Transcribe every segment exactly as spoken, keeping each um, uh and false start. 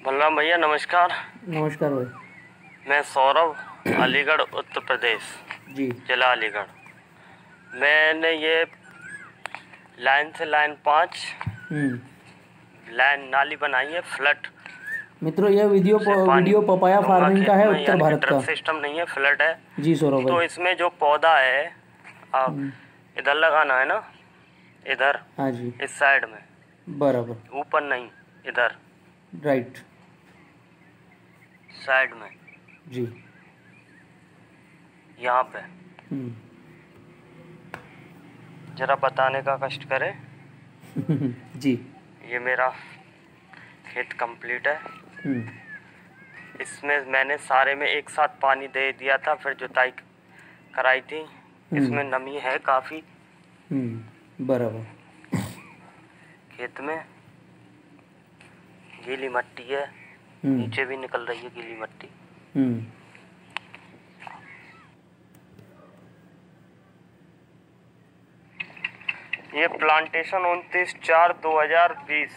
बलराम भैया नमस्कार। नमस्कार भाई। मैं सौरभ, अलीगढ़ उत्तर प्रदेश जी। जिला अलीगढ़। मैंने ये लाइन से लाइन पाँच लाइन नाली बनाई है फ्लड। मित्रों यह वीडियो वीडियो पपाया फार्मिंग का है, उत्तर भारत का। सिस्टम नहीं है, फ्लड है जी सौरभ भाई। तो इसमें जो पौधा है आप इधर लगाना है ना, इधर। हाँ जी, इस साइड में बराबर, ऊपर नहीं, इधर राइट साइड में जी, यहाँ पे। जरा बताने का कष्ट करें जी। ये मेरा खेत कंप्लीट है। इसमें मैंने सारे में एक साथ पानी दे दिया था, फिर जुताई कराई थी। इसमें नमी है काफ़ी बराबर। खेत में गीली मिट्टी है, नीचे भी निकल रही है गीली मिट्टी। ये प्लांटेशन उनतीस चार दो हजार बीस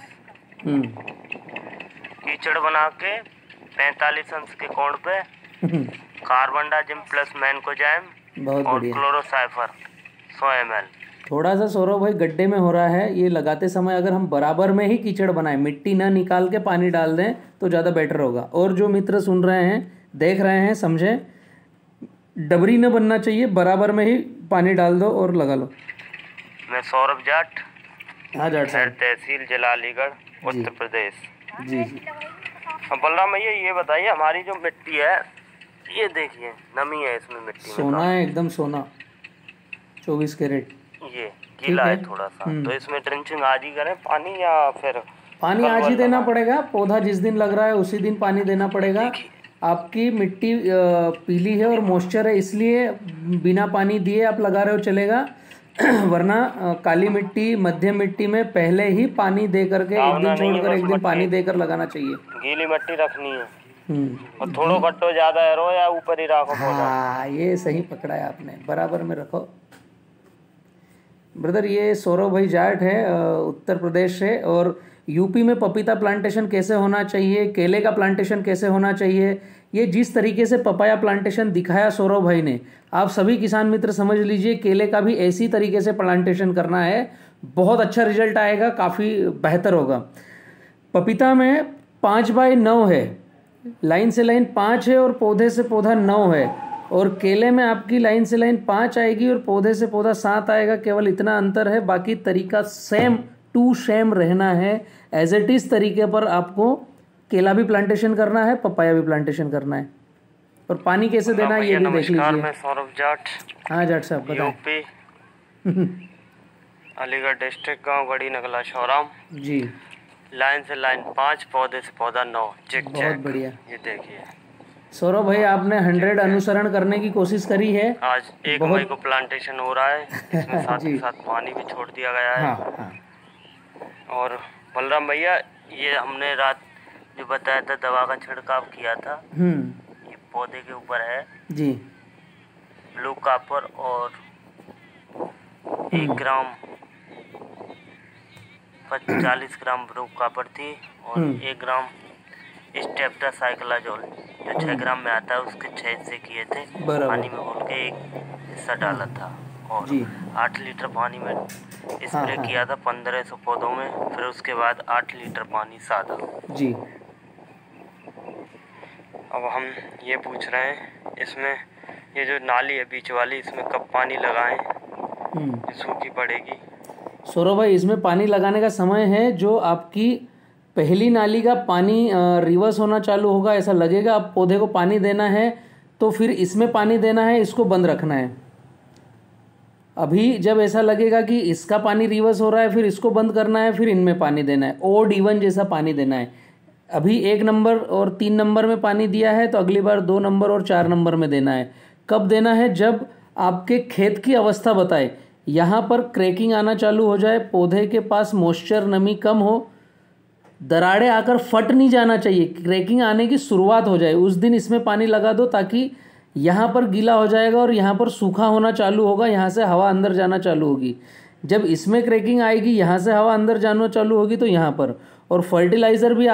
कीचड़ बना के पैंतालीस अंश के कोण पे कार्बन डाइजिम प्लस मैनकोजाइम और क्लोरोसाइफर सौ एम एल। थोड़ा सा सौरभ भाई गड्ढे में हो रहा है, ये लगाते समय अगर हम बराबर में ही कीचड़ बनाएं, मिट्टी ना निकाल के पानी डाल दें तो ज़्यादा बेटर होगा। और जो मित्र सुन रहे हैं, देख रहे हैं, समझें, डबरी न बनना चाहिए, बराबर में ही पानी डाल दो और लगा लो। मैं सौरभ जाट, हाँ जाट साहब, तहसील जिला अलीगढ़ उत्तर प्रदेश। जी जी। बलराम भैया ये बताइए, हमारी जो मिट्टी है ये देखिए नमी है इसमें, मिट्टी में सोना है, एकदम सोना, चौबीस कैरेट। ये गीला है थोड़ा सा, तो इसमें ड्रिंचिंग आज ही करें पानी या फिर पानी आज ही देना पड़ेगा? पौधा जिस दिन लग रहा है उसी दिन पानी देना पड़ेगा। आपकी मिट्टी पीली है और मॉइस्चर है, इसलिए बिना पानी दिए आप लगा रहे हो चलेगा, वरना काली मिट्टी, मध्यम मिट्टी में पहले ही पानी दे करके एक दिन छोड़कर एक दिन पानी देकर लगाना चाहिए। गीली मिट्टी रखनी है और थोड़ा गट्टो ज्यादा है रो या ऊपर ही रखो। हाँ ये सही पकड़ा है आपने, बराबर में रखो ब्रदर। ये सौरभ भाई जाट है, उत्तर प्रदेश से। और यूपी में पपीता प्लांटेशन कैसे होना चाहिए, केले का प्लांटेशन कैसे होना चाहिए, ये जिस तरीके से पपाया प्लांटेशन दिखाया सौरभ भाई ने, आप सभी किसान मित्र समझ लीजिए केले का भी ऐसी तरीके से प्लांटेशन करना है, बहुत अच्छा रिजल्ट आएगा, काफ़ी बेहतर होगा। पपीता में पाँच बाई नौ है, लाइन से लाइन पाँच है और पौधे से पौधा नौ है। और केले में आपकी लाइन से लाइन पाँच आएगी और पौधे से पौधा सात आएगा, केवल इतना अंतर है, बाकी तरीका सेम टू सेम रहना है। एज इट इज तरीके पर आपको केला भी प्लांटेशन करना है, पपाया भी प्लांटेशन करना है। और पानी कैसे देना है ये भी देख लीजिए। मैं सौरभ जाट, हाँ जाट साहब बताएं। यूपी अलीगढ़ डिस्ट्रिक्ट, गांव गढ़ी नगला शौराम जी। लाइन से लाइन पाँच, पौधे से पौधा नौ। चेक बहुत बढ़िया। ये देखिए सौरभ भाई आपने हंड्रेड अनुसरण करने की कोशिश करी है। आज एक मई को प्लांटेशन हो रहा है, इसमें साथ ही साथ पानी भी छोड़ दिया गया है। हाँ, हाँ। और बलराम भैया ये हमने रात जो बताया था दवा का छिड़काव किया था, ये पौधे के ऊपर है जी। ब्लू कॉपर और एक ग्राम चालीस ग्राम ब्लू कॉपर थी और एक ग्राम स्टेप्टासाइक्लाजोल जो छह ग्राम में आता है, उसके छह हिस्से किए थे, पानी में घोल के एक हिस्सा डाला था और आठ लीटर पानी में स्प्रे किया था पंद्रह सौ पौधों में। फिर उसके बाद आठ लीटर पानी सादा जी। अब हम ये पूछ रहे हैं, इसमें ये जो नाली है बीच वाली, इसमें कब पानी लगाएं, सूखी पड़ेगी? सौरभ भाई इसमें पानी लगाने का समय है जो आपकी पहली नाली का पानी रिवर्स होना चालू होगा, ऐसा लगेगा अब पौधे को पानी देना है तो फिर इसमें पानी देना है, इसको बंद रखना है। अभी जब ऐसा लगेगा कि इसका पानी रिवर्स हो रहा है, फिर इसको बंद करना है, फिर इनमें पानी देना है, ओड इवन जैसा पानी देना है। अभी एक नंबर और तीन नंबर में पानी दिया है तो अगली बार दो नंबर और चार नंबर में देना है। कब देना है? जब आपके खेत की अवस्था बताए, यहाँ पर क्रैकिंग आना चालू हो जाए, पौधे के पास मॉइस्चर नमी कम हो, दरारें आकर फट नहीं जाना चाहिए, क्रैकिंग आने की शुरुआत हो जाए, उस दिन इसमें पानी लगा दो, ताकि यहाँ पर गीला हो जाएगा और यहाँ पर सूखा होना चालू होगा, यहाँ से हवा अंदर जाना चालू होगी। जब इसमें क्रैकिंग आएगी, यहाँ से हवा अंदर जाना चालू होगी तो यहाँ पर, और फर्टिलाइज़र भी आप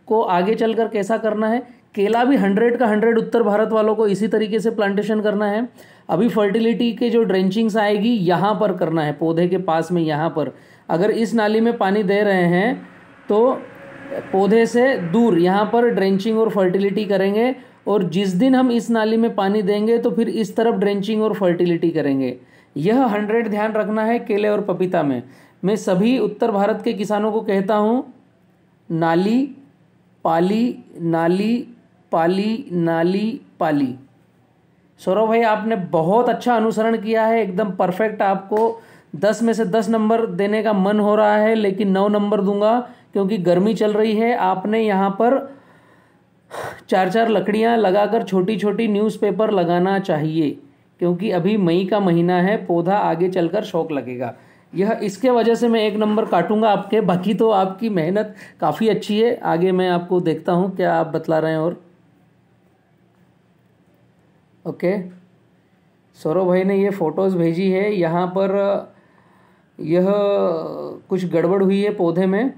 को आगे चलकर कैसा करना है। केला भी हंड्रेड का हंड्रेड उत्तर भारत वालों को इसी तरीके से प्लांटेशन करना है। अभी फर्टिलिटी के जो ड्रेंचिंग्स आएगी यहाँ पर करना है, पौधे के पास में यहाँ पर। अगर इस नाली में पानी दे रहे हैं तो पौधे से दूर यहाँ पर ड्रेंचिंग और फर्टिलिटी करेंगे, और जिस दिन हम इस नाली में पानी देंगे तो फिर इस तरफ ड्रेंचिंग और फर्टिलिटी करेंगे। यह हंड्रेड ध्यान रखना है केले और पपीता में। मैं सभी उत्तर भारत के किसानों को कहता हूँ, नाली पाली नाली पाली नाली पाली। सौरभ भाई आपने बहुत अच्छा अनुसरण किया है, एकदम परफेक्ट। आपको दस में से दस नंबर देने का मन हो रहा है, लेकिन नौ नंबर दूंगा क्योंकि गर्मी चल रही है। आपने यहाँ पर चार चार लकड़ियाँ लगाकर छोटी छोटी न्यूज़पेपर लगाना चाहिए, क्योंकि अभी मई का महीना है, पौधा आगे चलकर शौक लगेगा। यह इसके वजह से मैं एक नंबर काटूंगा आपके। बाकी तो आपकी मेहनत काफ़ी अच्छी है। आगे मैं आपको देखता हूँ क्या आप बतला रहे हैं। और ओके, सौरभ भाई ने ये फ़ोटोज़ भेजी है। यहाँ पर यह कुछ गड़बड़ हुई है पौधे में।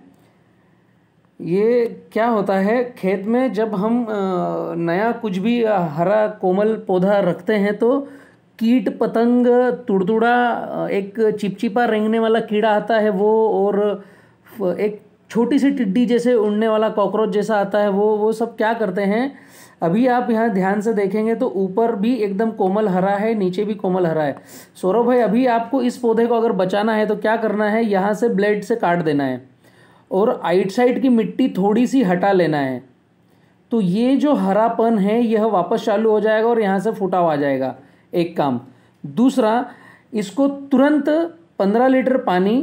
ये क्या होता है, खेत में जब हम नया कुछ भी हरा कोमल पौधा रखते हैं तो कीट पतंग, तुड़तुड़ा, एक चिपचिपा रेंगने वाला कीड़ा आता है वो, और एक छोटी सी टिड्डी जैसे उड़ने वाला कॉकरोच जैसा आता है वो वो सब क्या करते हैं। अभी आप यहाँ ध्यान से देखेंगे तो ऊपर भी एकदम कोमल हरा है, नीचे भी कोमल हरा है। सौरभ भाई अभी आपको इस पौधे को अगर बचाना है तो क्या करना है, यहाँ से ब्लेड से काट देना है और आइट साइड की मिट्टी थोड़ी सी हटा लेना है। तो ये जो हरापन है यह वापस चालू हो जाएगा और यहाँ से फुटाव आ जाएगा। एक काम। दूसरा, इसको तुरंत पंद्रह लीटर पानी,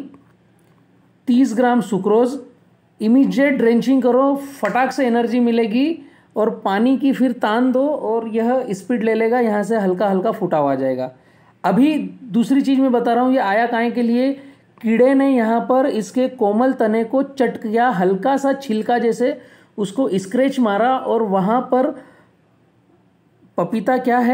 तीस ग्राम सुक्रोज, इमीडिएट ड्रेंचिंग करो, फटाक से एनर्जी मिलेगी, और पानी की फिर तान दो और यह स्पीड ले लेगा, यहाँ से हल्का हल्का फुटाव आ जाएगा। अभी दूसरी चीज़ मैं बता रहा हूँ, ये आया काहे के लिए, कीड़े ने यहाँ पर इसके कोमल तने को चट किया, हल्का सा छिलका जैसे उसको स्क्रैच मारा, और वहाँ पर पपीता क्या है,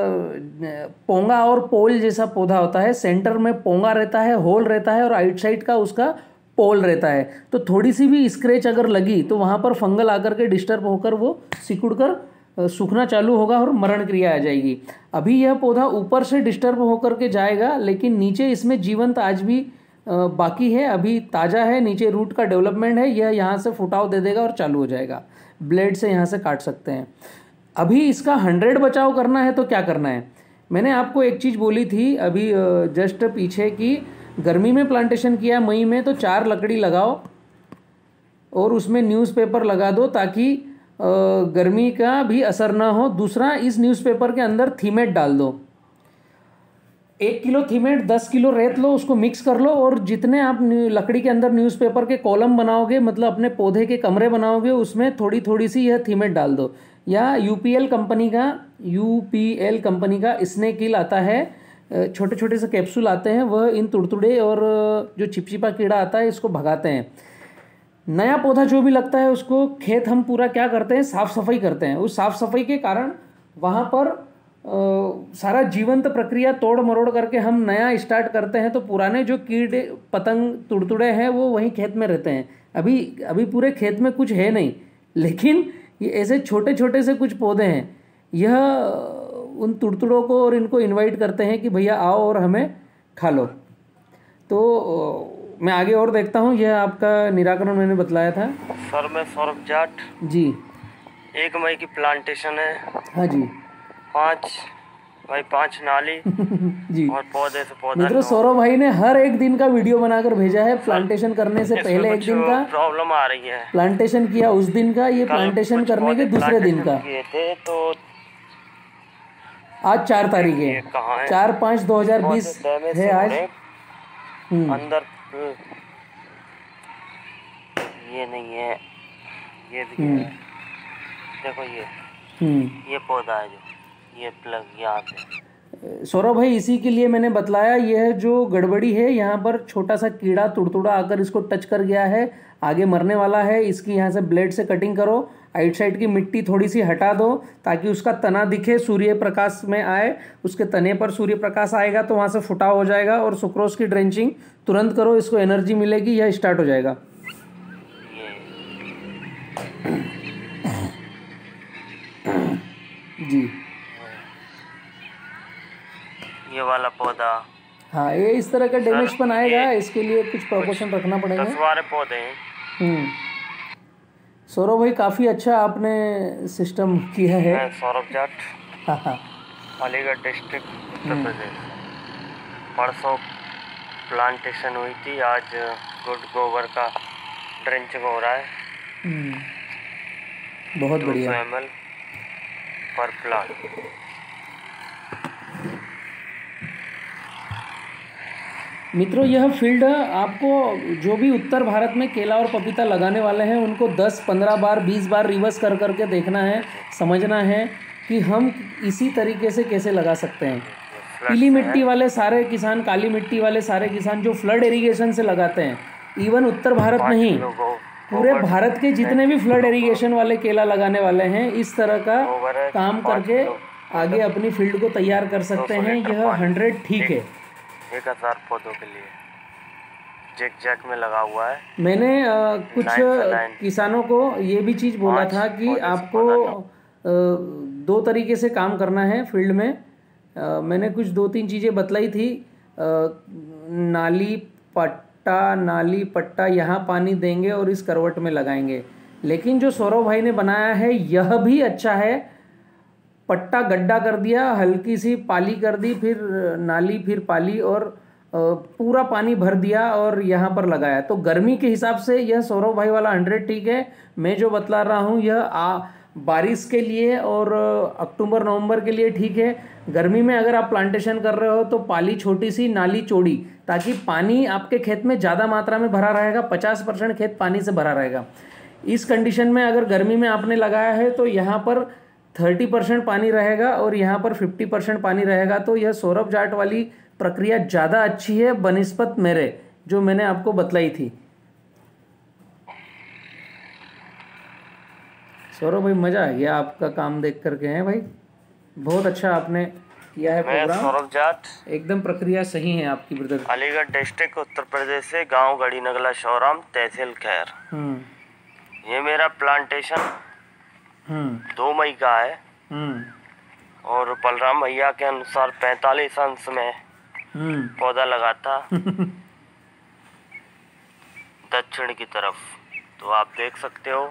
पोंगा और पोल जैसा पौधा होता है। सेंटर में पोंगा रहता है, होल रहता है, और आइट साइड का उसका पोल रहता है। तो थोड़ी सी भी स्क्रैच अगर लगी तो वहाँ पर फंगल आकर के डिस्टर्ब होकर वो सिकुड़ कर सूखना चालू होगा और मरण क्रिया आ जाएगी। अभी यह पौधा ऊपर से डिस्टर्ब होकर के जाएगा, लेकिन नीचे इसमें जीवंत आज भी बाकी है, अभी ताज़ा है, नीचे रूट का डेवलपमेंट है। यह यहाँ से फुटाव दे देगा और चालू हो जाएगा। ब्लेड से यहाँ से काट सकते हैं। अभी इसका हंड्रेड बचाव करना है तो क्या करना है, मैंने आपको एक चीज़ बोली थी अभी जस्ट पीछे की, गर्मी में प्लांटेशन किया मई में, तो चार लकड़ी लगाओ और उसमें न्यूज़पेपर लगा दो ताकि गर्मी का भी असर ना हो। दूसरा, इस न्यूज़पेपर के अंदर थीमेट डाल दो। एक किलो थीमेट, दस किलो रेत लो, उसको मिक्स कर लो, और जितने आप लकड़ी के अंदर न्यूज़पेपर के कॉलम बनाओगे, मतलब अपने पौधे के कमरे बनाओगे, उसमें थोड़ी थोड़ी सी यह थीमेट डाल दो। या यूपीएल कंपनी का यूपीएल कंपनी का स्नेकिल आता है, छोटे छोटे से कैप्सूल आते हैं, वह इन तुड़तुड़े और जो चिपचिपा कीड़ा आता है इसको भगाते हैं। नया पौधा जो भी लगता है उसको खेत हम पूरा क्या करते हैं, साफ़ सफाई करते हैं। उस साफ़ सफाई के कारण वहाँ पर आ, सारा जीवंत प्रक्रिया तोड़ मरोड़ करके हम नया स्टार्ट करते हैं, तो पुराने जो कीड़े पतंग तुड़तुड़े हैं वो वहीं खेत में रहते हैं। अभी अभी पूरे खेत में कुछ है नहीं, लेकिन ये ऐसे छोटे छोटे से कुछ पौधे हैं, यह उन तुड़तुड़ों को और इनको इनवाइट करते हैं कि भैया आओ और हमें खा लो। तो मैं आगे और देखता हूँ। यह आपका निराकरण मैंने बतलाया था। सर मैं सौरभ जाट जी। एक मई की प्लांटेशन है। हाँ जी। पाँच भाई पाँच नाली जी। और पौधे से पौधा। मित्रों, सौरभ भाई ने हर एक दिन का वीडियो बनाकर भेजा है। प्लांटेशन करने से पहले एक दिन का प्रॉब्लम आ रही है, प्लांटेशन किया उस दिन का, ये प्लांटेशन करने के दूसरे दिन का थे। तो आज चार तारीख है, चार पाँच दो हजार बीस है आज। अंदर ये नहीं है, ये भी है। देखो ये ये पौधा है, जो ये प्लग यहाँ पे। सौरभ भाई इसी के लिए मैंने बतलाया, यह जो गड़बड़ी है यहाँ पर छोटा सा कीड़ा तुड़तुड़ा आकर इसको टच कर गया है, आगे मरने वाला है। इसकी यहाँ से ब्लेड से कटिंग करो, आइट साइड की मिट्टी थोड़ी सी हटा दो ताकि उसका तना दिखे, सूर्य प्रकाश में आए। उसके तने पर सूर्य प्रकाश आएगा तो वहाँ से फुटाव हो जाएगा। और सुक्रोज की ड्रेंचिंग तुरंत करो, इसको एनर्जी मिलेगी, यह स्टार्ट हो जाएगा। जी। ये वाला पौधा, हाँ, ये इस तरह का डैमेज पन आएगा, इसके लिए कुछ प्रिकॉशन रखना पड़ेगा। दस बारह पौधे हैं। हम्म सौरभ भाई, काफ़ी अच्छा आपने सिस्टम किया है। मैं सौरभ जाट, हाँ हाँ, अलीगढ़ डिस्ट्रिक्ट, उत्तर प्रदेश। परसों प्लांटेशन हुई थी, आज गुड गोबर का ड्रेंचिंग हो रहा है। बहुत बढ़िया। दो सौ एम एल पर प्लांट। मित्रों, यह फील्ड आपको जो भी उत्तर भारत में केला और पपीता लगाने वाले हैं उनको दस पंद्रह बार बीस बार रिवर्स कर करके देखना है, समझना है कि हम इसी तरीके से कैसे लगा सकते हैं। पीली मिट्टी वाले सारे किसान, काली मिट्टी वाले सारे किसान जो फ्लड इरिगेशन से लगाते हैं, इवन उत्तर भारत नहीं, पूरे भारत के जितने भी फ्लड इरिगेशन वाले केला लगाने वाले हैं, इस तरह का काम करके आगे अपनी फील्ड को तैयार कर सकते हैं। यह हंड्रेड ठीक है। एक हजार पौधों के लिए जैक जैक में लगा हुआ है। मैंने आ, कुछ किसानों को ये भी चीज़ बोला था कि आपको आ, दो तरीके से काम करना है फील्ड में। आ, मैंने कुछ दो तीन चीज़ें बतलाई थी। आ, नाली पट्टा नाली पट्टा यहाँ पानी देंगे और इस करवट में लगाएंगे। लेकिन जो सौरभ भाई ने बनाया है यह भी अच्छा है। पट्टा गड्ढा कर दिया, हल्की सी पाली कर दी, फिर नाली, फिर पाली और पूरा पानी भर दिया और यहाँ पर लगाया। तो गर्मी के हिसाब से यह सौरभ भाई वाला हंड्रेड ठीक है। मैं जो बतला रहा हूँ यह आ बारिश के लिए और अक्टूबर नवंबर के लिए ठीक है। गर्मी में अगर आप प्लांटेशन कर रहे हो तो पाली छोटी सी, नाली चौड़ी, ताकि पानी आपके खेत में ज़्यादा मात्रा में भरा रहेगा। पचास परसेंट खेत पानी से भरा रहेगा। इस कंडीशन में अगर गर्मी में आपने लगाया है तो यहाँ पर थर्टी परसेंट पानी रहेगा और यहाँ पर फिफ्टी परसेंट पानी रहेगा। तो यह सौरभ जाट वाली प्रक्रिया ज़्यादा अच्छी है बनिस्पत मेरे जो मैंने आपको बतलाई थी। सौरभ भाई, मज़ा आ गया आपका काम देख करके। हैं भाई, बहुत अच्छा आपने किया है प्रोग्राम। सौरभ जाट, एकदम प्रक्रिया सही है आपकी ब्रदर। अलीगढ़ डिस्ट्रिक्ट, उत्तर प्रदेश से, गांव गढ़ी नगला शौराम, तहसील खैर। ये मेरा प्लांटेशन दो मई का है और बलराम भैया के अनुसार पैंतालीस अंश में पौधा लगा था दक्षिण की तरफ। तो आप देख सकते हो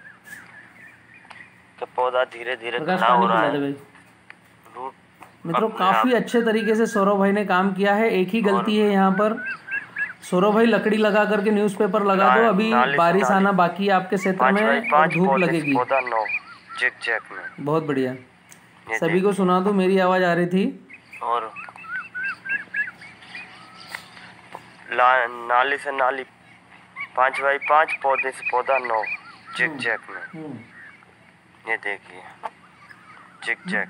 कि पौधा धीरे धीरे खड़ा हो रहा है। मित्रों, काफी अच्छे तरीके से सौरभ भाई ने काम किया है। एक ही गलती है यहाँ पर, सौरभ भाई लकड़ी लगा करके न्यूज़पेपर लगा दो। अभी बारिश आना बाकी है आपके क्षेत्र में और धूप लगेगी। चेक चेक में बहुत बढ़िया। सभी को सुना दो, मेरी आवाज आ रही थी। और नाली से नाली पाँच बाई पाँच, पौधे से पौधा नौ, चेक चेक में। ये देखिए चेक चेक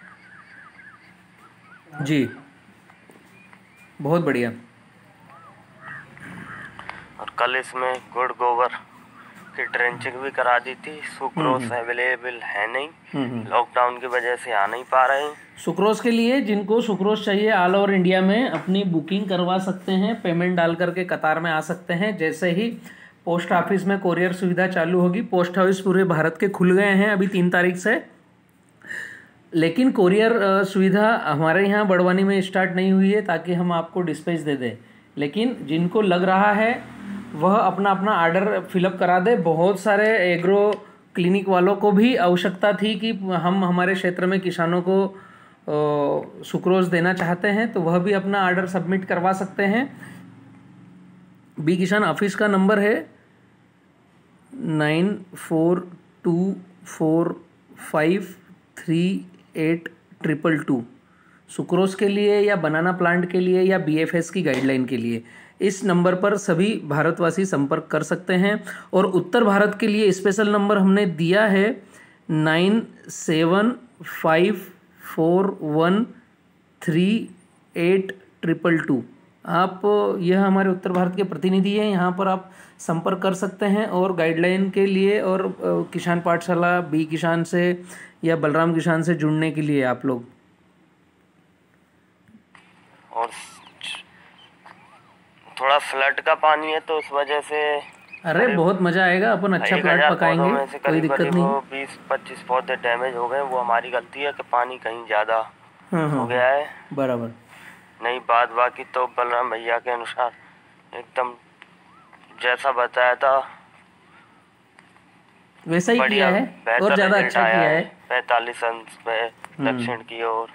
जी, बहुत बढ़िया। और कल इसमें गुड़ गोबर की ड्रेंचिंग भी करा दी थी। सुक्रोस अवेलेबल है नहीं, लॉकडाउन की वजह से आ नहीं पा रहे हैं। सुक्रोस के लिए जिनको सुक्रोस चाहिए ऑल ओवर इंडिया में अपनी बुकिंग करवा सकते हैं, पेमेंट डाल करके कतार में आ सकते हैं। जैसे ही पोस्ट ऑफिस में कोरियर सुविधा चालू होगी, पोस्ट ऑफिस पूरे भारत के खुल गए हैं अभी तीन तारीख से, लेकिन कोरियर सुविधा हमारे यहाँ बड़वानी में स्टार्ट नहीं हुई है ताकि हम आपको डिस्पैच दे दें। लेकिन जिनको लग रहा है वह अपना अपना आर्डर फिलअप करा दे। बहुत सारे एग्रो क्लिनिक वालों को भी आवश्यकता थी कि हम हमारे क्षेत्र में किसानों को सुक्रोज देना चाहते हैं, तो वह भी अपना आर्डर सबमिट करवा सकते हैं। बी किसान ऑफिस का नंबर है nine four two four five three eight triple two. Sucrose के लिए या बनाना प्लांट के लिए या बीएफएस की गाइडलाइन के लिए इस नंबर पर सभी भारतवासी संपर्क कर सकते हैं। और उत्तर भारत के लिए स्पेशल नंबर हमने दिया है nine seven five four one three eight triple two. आप यह हमारे उत्तर भारत के प्रतिनिधि हैं, यहाँ पर आप संपर्क कर सकते हैं और गाइडलाइन के लिए और किसान पाठशाला बी किसान से या बलराम किसान से जुड़ने के लिए आप लोग। और थोड़ा फ्लड का पानी है तो उस वजह से अरे बहुत मजा आएगा, अपन अच्छा प्लांट पकाएंगे, कोई दिक्कत नहीं। बीस पच्चीस पौधे डैमेज हो गए, वो हमारी गलती है कि पानी कहीं ज्यादा हो गया है। बराबर। नहीं बात बाकी तो बलराम भैया के अनुसार एकदम जैसा बताया था वैसा ही किया है और ज्यादा अच्छा किया है। पैंतालीस अंश पे दक्षिण की ओर,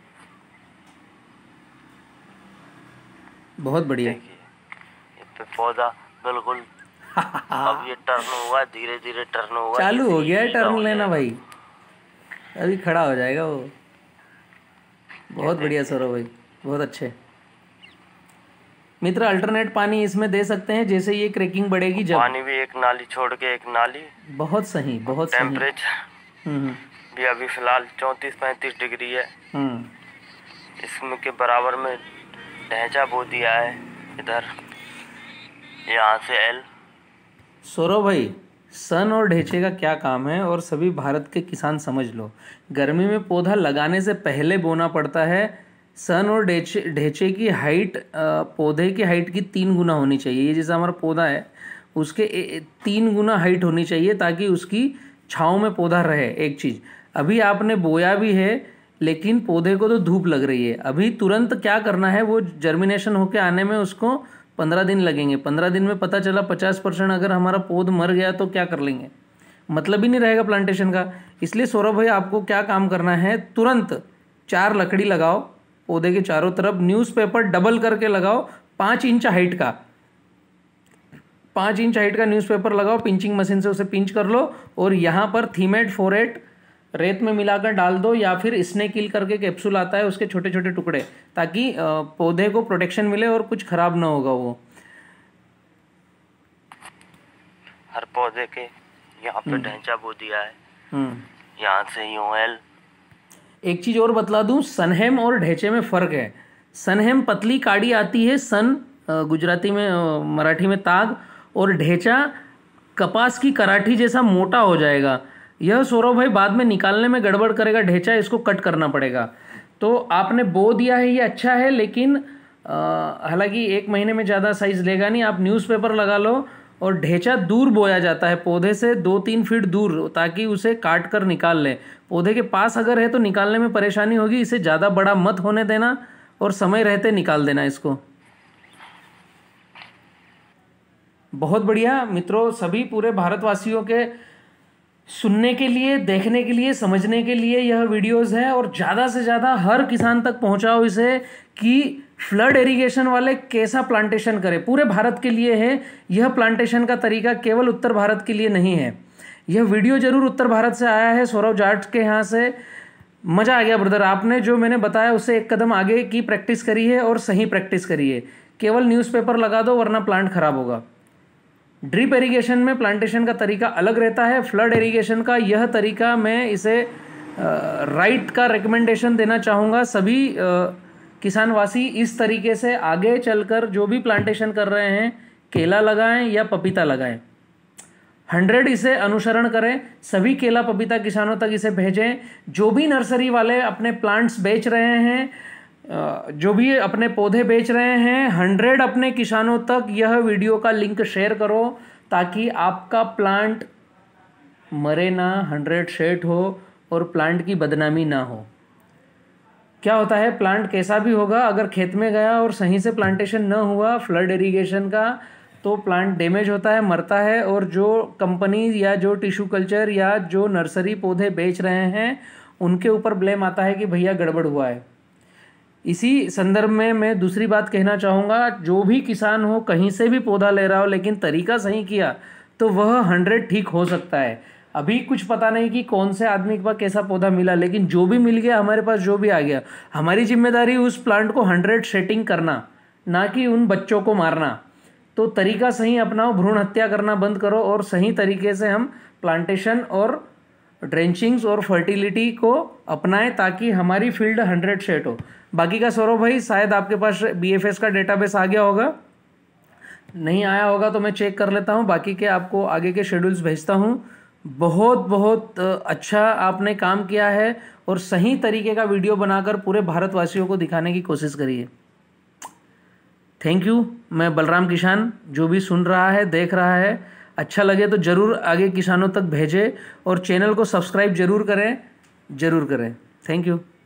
बहुत बढ़िया। ये पौधा बिल्कुल अब ये टर्न हुआ, धीरे धीरे टर्न हुआ, चालू हो गया है टर्न लेना भाई, अभी खड़ा हो जाएगा वो। बहुत बढ़िया सौरभ भाई, बहुत अच्छे। मित्र अल्टरनेट पानी इसमें दे सकते हैं, जैसे ये क्रैकिंग बढ़ेगी जब। पानी भी एक नाली छोड़ के एक नाली। बहुत सही, बहुत सही। टेम्परेचर भी अभी फिलहाल चौंतीस पैंतीस डिग्री है। इसमें के बराबर में ढैंचा बो दिया है इधर, यहाँ से एल। सौरभ भाई सन और ढेंचे का क्या काम है, और सभी भारत के किसान समझ लो, गर्मी में पौधा लगाने से पहले बोना पड़ता है। सन और ढेंचे ढेंचे की हाइट पौधे की हाइट की तीन गुना होनी चाहिए। ये जैसा हमारा पौधा है उसके तीन गुना हाइट होनी चाहिए, ताकि उसकी छाँव में पौधा रहे। एक चीज़, अभी आपने बोया भी है लेकिन पौधे को तो धूप लग रही है। अभी तुरंत क्या करना है, वो जर्मिनेशन होके आने में उसको पंद्रह दिन लगेंगे। पंद्रह दिन में पता चला पचास परसेंट अगर हमारा पौध मर गया तो क्या कर लेंगे, मतलब ही नहीं रहेगा प्लांटेशन का। इसलिए सौरभ भाई आपको क्या काम करना है, तुरंत चार लकड़ी लगाओ पौधे के चारों तरफ, न्यूज़पेपर डबल करके लगाओ, पाँच इंच हाइट का पाँच इंच हाइट का न्यूज़पेपर लगाओ, पिंचिंग मशीन से उसे पिंच कर लो, और यहाँ पर थीमेट फोरेट रेत में मिलाकर डाल दो, या फिर स्नेक किल करके कैप्सूल आता है उसके छोटे छोटे टुकड़े, ताकि पौधे को प्रोटेक्शन मिले और कुछ खराब ना होगा वो। हर पौधे के यहाँ पे ढांचा बो दिया है, यहाँ से यूं एल। एक चीज और बतला दूं, सनहेम और ढेंचे में फर्क है। सनहेम पतली काड़ी आती है, सन गुजराती में मराठी में ताग, और ढेंचा कपास की कराठी जैसा मोटा हो जाएगा। यह सौरभ भाई बाद में निकालने में गड़बड़ करेगा, ढेंचा इसको कट करना पड़ेगा। तो आपने बो दिया है, ये अच्छा है, लेकिन हालांकि एक महीने में ज़्यादा साइज लेगा नहीं। आप न्यूज़पेपर लगा लो, और ढेंचा दूर बोया जाता है पौधे से, दो तीन फीट दूर, ताकि उसे काट कर निकाल ले। पौधे के पास अगर है तो निकालने में परेशानी होगी, इसे ज़्यादा बड़ा मत होने देना और समय रहते निकाल देना इसको। बहुत बढ़िया मित्रों, सभी पूरे भारतवासियों के सुनने के लिए, देखने के लिए, समझने के लिए यह वीडियोस है, और ज़्यादा से ज़्यादा हर किसान तक पहुंचाओ इसे कि फ्लड इरिगेशन वाले कैसा प्लांटेशन करें। पूरे भारत के लिए है यह प्लांटेशन का तरीका, केवल उत्तर भारत के लिए नहीं है। यह वीडियो जरूर उत्तर भारत से आया है, सौरभ जाट के यहाँ से। मज़ा आ गया ब्रदर, आपने जो मैंने बताया उससे एक कदम आगे की प्रैक्टिस करी है, और सही प्रैक्टिस करी है। केवल न्यूज़पेपर लगा दो वरना प्लांट खराब होगा। ड्रिप इरिगेशन में प्लांटेशन का तरीका अलग रहता है, फ्लड इरिगेशन का यह तरीका मैं इसे राइट का रिकमेंडेशन देना चाहूँगा। सभी आ, किसानवासी इस तरीके से आगे चलकर जो भी प्लांटेशन कर रहे हैं, केला लगाएं या पपीता लगाएं, हंड्रेड इसे अनुसरण करें। सभी केला पपीता किसानों तक इसे भेजें। जो भी नर्सरी वाले अपने प्लांट्स बेच रहे हैं, जो भी अपने पौधे बेच रहे हैं, हंड्रेड अपने किसानों तक यह वीडियो का लिंक शेयर करो, ताकि आपका प्लांट मरे ना, हंड्रेड सेट हो और प्लांट की बदनामी ना हो। क्या होता है, प्लांट कैसा भी होगा, अगर खेत में गया और सही से प्लांटेशन न हुआ फ्लड इरिगेशन का, तो प्लांट डैमेज होता है, मरता है। और जो कंपनी या जो टिश्यू कल्चर या जो नर्सरी पौधे बेच रहे हैं, उनके ऊपर ब्लेम आता है कि भैया गड़बड़ हुआ है। इसी संदर्भ में मैं दूसरी बात कहना चाहूँगा, जो भी किसान हो, कहीं से भी पौधा ले रहा हो, लेकिन तरीका सही किया तो वह हंड्रेड ठीक हो सकता है। अभी कुछ पता नहीं कि कौन से आदमी के पास कैसा पौधा मिला, लेकिन जो भी मिल गया, हमारे पास जो भी आ गया, हमारी जिम्मेदारी उस प्लांट को हंड्रेड सेटिंग करना, ना कि उन बच्चों को मारना। तो तरीका सही अपनाओ, भ्रूण हत्या करना बंद करो, और सही तरीके से हम प्लांटेशन और ड्रेंचिंग्स और फर्टिलिटी को अपनाएं, ताकि हमारी फील्ड हंड्रेड सेट हो। बाकी का सौरभ भाई, शायद आपके पास बी एफ एस का डेटाबेस आ गया होगा, नहीं आया होगा तो मैं चेक कर लेता हूँ, बाकी के आपको आगे के शेड्यूल्स भेजता हूँ। बहुत बहुत अच्छा आपने काम किया है, और सही तरीके का वीडियो बनाकर पूरे भारतवासियों को दिखाने की कोशिश करिए। Thank you. मैं बलराम किसान, जो भी सुन रहा है, देख रहा है, अच्छा लगे तो ज़रूर आगे किसानों तक भेजें और चैनल को सब्सक्राइब ज़रूर करें ज़रूर करें। Thank you.